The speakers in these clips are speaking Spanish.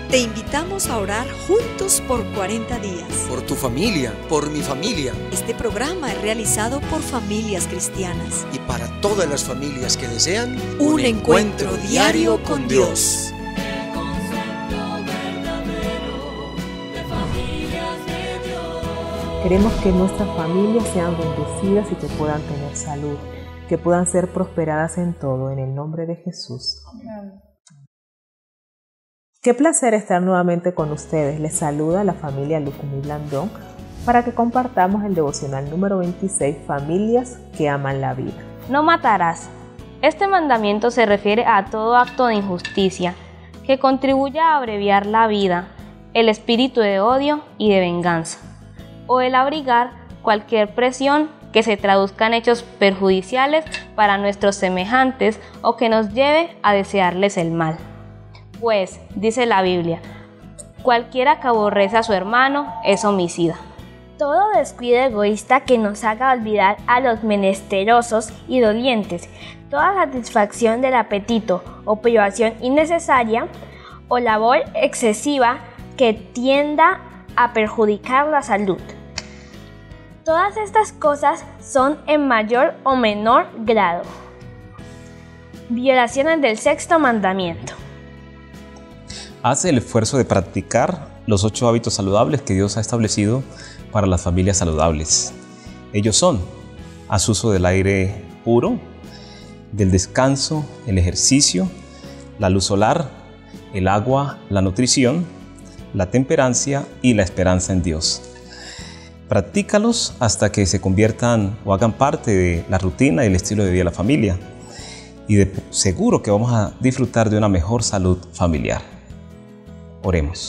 Te invitamos a orar juntos por 40 días. Por tu familia, por mi familia. Este programa es realizado por familias cristianas. Y para todas las familias que desean un encuentro diario con Dios. Queremos que nuestras familias sean bendecidas y que puedan tener salud, que puedan ser prosperadas en todo, en el nombre de Jesús. Amén. Qué placer estar nuevamente con ustedes. Les saluda la familia Lucumí Blandón para que compartamos el devocional número 26, Familias que aman la vida. No matarás. Este mandamiento se refiere a todo acto de injusticia que contribuya a abreviar la vida, el espíritu de odio y de venganza, o el abrigar cualquier presión que se traduzca en hechos perjudiciales para nuestros semejantes o que nos lleve a desearles el mal. Pues, dice la Biblia, cualquiera que aborrece a su hermano es homicida. Todo descuido egoísta que nos haga olvidar a los menesterosos y dolientes, toda satisfacción del apetito o privación innecesaria o labor excesiva que tienda a perjudicar la salud. Todas estas cosas son en mayor o menor grado violaciones del sexto mandamiento. Haz el esfuerzo de practicar los 8 hábitos saludables que Dios ha establecido para las familias saludables. Ellos son: haz uso del aire puro, del descanso, el ejercicio, la luz solar, el agua, la nutrición, la temperancia y la esperanza en Dios. Practícalos hasta que se conviertan o hagan parte de la rutina y el estilo de vida de la familia. Y seguro que vamos a disfrutar de una mejor salud familiar. Oremos.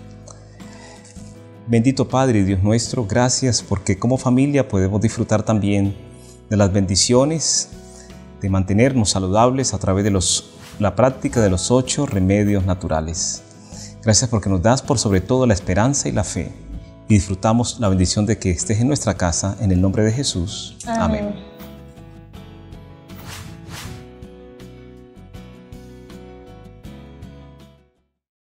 Bendito Padre y Dios nuestro, gracias porque como familia podemos disfrutar también de las bendiciones de mantenernos saludables a través de la práctica de los 8 remedios naturales. Gracias porque nos das por sobre todo la esperanza y la fe y disfrutamos la bendición de que estés en nuestra casa, en el nombre de Jesús. Amén.